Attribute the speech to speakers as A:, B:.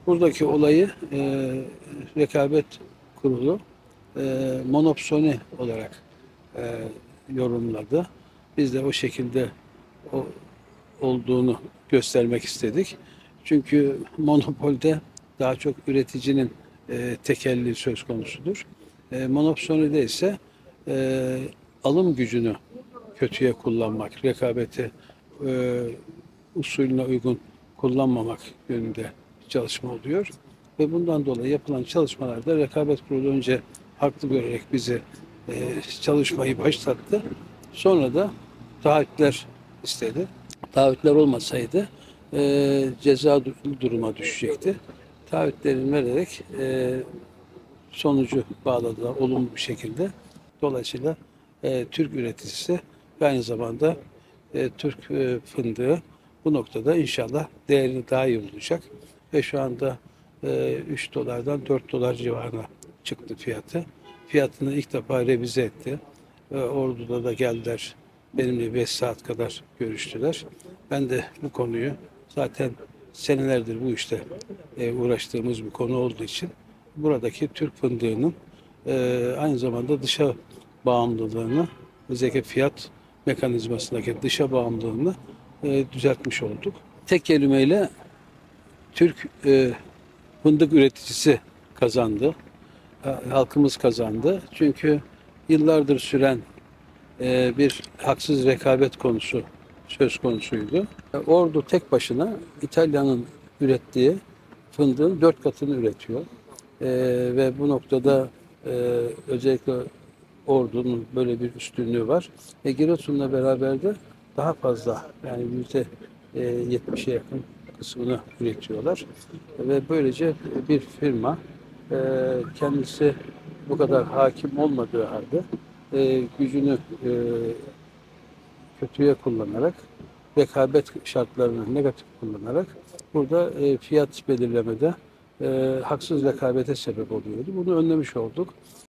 A: Buradaki olayı rekabet kurulu monopsoni olarak e, yorumladı. Biz de o şekilde o, olduğunu göstermek istedik. Çünkü monopolde daha çok üreticinin tekelli söz konusudur. Monopsonide ise e, alım gücünü kötüye kullanmak, rekabeti e, usulüne uygun kullanmamak yönünde çalışma oluyor. Ve bundan dolayı yapılan çalışmalarda rekabet kurulu önce haklı görerek bize çalışmayı başlattı. Sonra da taahhütler istedi. Taahhütler olmasaydı ceza duruma düşecekti. Taahhütlerini vererek sonucu bağladılar olumlu bir şekilde. Dolayısıyla Türk üreticisi ve aynı zamanda Türk fındığı bu noktada inşallah değerini daha iyi bulacak. Ve şu anda 3 dolardan 4 dolar civarına çıktı fiyatı. Fiyatını ilk defa revize etti. Ordu'da da geldiler. Benimle 5 saat kadar görüştüler. Ben de bu konuyu zaten senelerdir bu işte uğraştığımız bir konu olduğu için buradaki Türk fındığının aynı zamanda dışa bağımlılığını, özellikle fiyat mekanizmasındaki dışa bağımlılığını düzeltmiş olduk. Tek kelimeyle Türk fındık üreticisi kazandı. Halkımız kazandı. Çünkü yıllardır süren bir haksız rekabet konusu söz konusuydu. Ordu tek başına İtalya'nın ürettiği fındığın 4 katını üretiyor. Ve bu noktada özellikle Ordu'nun böyle bir üstünlüğü var. Giresun'la beraber de daha fazla yani %70'e yakın kısmını üretiyorlar. Ve böylece bir firma kendisi bu kadar hakim olmadığı halde gücünü kötüye kullanarak, rekabet şartlarını negatif kullanarak burada fiyat belirlemede haksız rekabete sebep oluyordu. Bunu önlemiş olduk.